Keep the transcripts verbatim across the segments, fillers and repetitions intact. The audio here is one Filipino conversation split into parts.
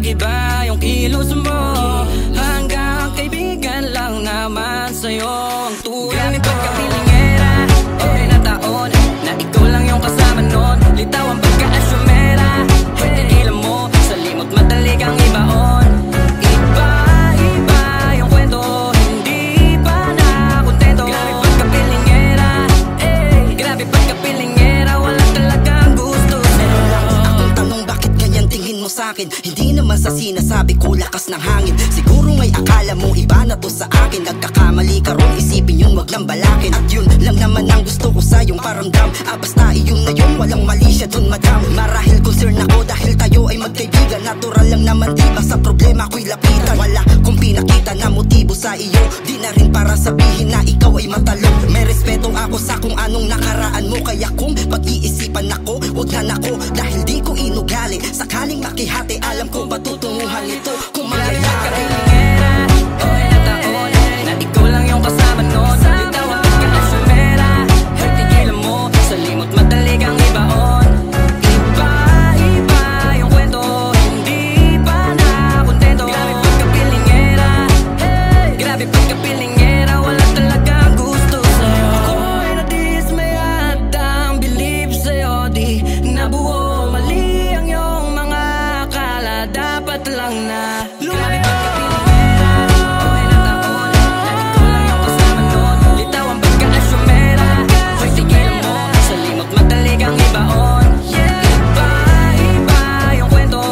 iba yung kilos mo. Hanggang kaibigan lang naman sa'yo ang turing. Grabe pagkapilingera, okay na taon na ikaw lang yung kasama nun. Litaw ang pagka-asyumera, hoy tigilan mo, sa limot madali kang ibaon. Iba, iba yung kwento, hindi pa na kontento. Grabe pagkapilingera, eh, grabe pagkapilingera, wala talagang gusto sa'yo. Akong tanong, bakit ganyan tingin mo sa'kin? Hindi naman sa sinasabi ko lakas ng hangin. Siguro ngay akala mo iba na to sa akin. Nagkakamali ka ron, isipin yun, wag lang balakin. At yun lang naman ang gusto ko sa yung paramdam. Ah basta iyon na yun, walang mali siya dun madam. Marahil concern ako dahil tayo ay magkaibigan. Natural lang naman diba sa problema ko'y lapitan. Wala kong pinakita na motibo sa iyo, di na rin para sabihin na ikaw ay matalo. May respeto ako sa kung anong nakaraan mo. Kaya kung pag-iisipan ako, wag na nako. Dahil di ko inugali, sakaling makihati, alam ko patutunguhan ito kung mangyayari. Okay na taon na ikaw lang yung kasama nun. Litaw ang pagka-asyumera, hoy tigilan mo, sa limot madali kang ibaon. Iba, iba yung kwento, hindi pa na kontento. Grabe pagkapilingera, hey, grabe pagkapilingera, wala talagang gusto sa'yo. Ako'y nadismayat ang believe sa'yo, di nabuo. Mali ang iyong mga akala, dapat lang na lumayo.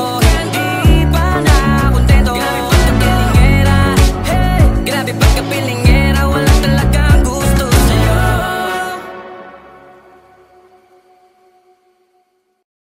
Pagkapilingera, hey, grabe pagkapilingera.